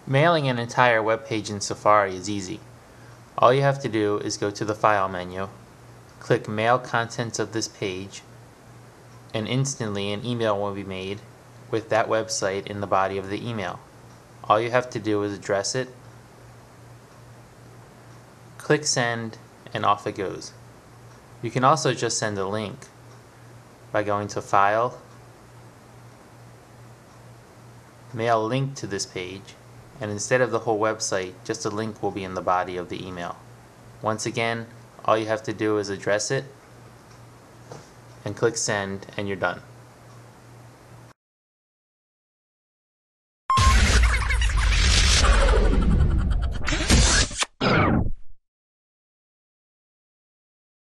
Mailing an entire web page in Safari is easy. All you have to do is go to the File menu, click Mail Contents of this page, and instantly an email will be made with that website in the body of the email. All you have to do is address it, click Send, and off it goes. You can also just send a link by going to File, Mail Link to this page, and instead of the whole website, just a link will be in the body of the email. Once again, all you have to do is address it and click Send, and you're done.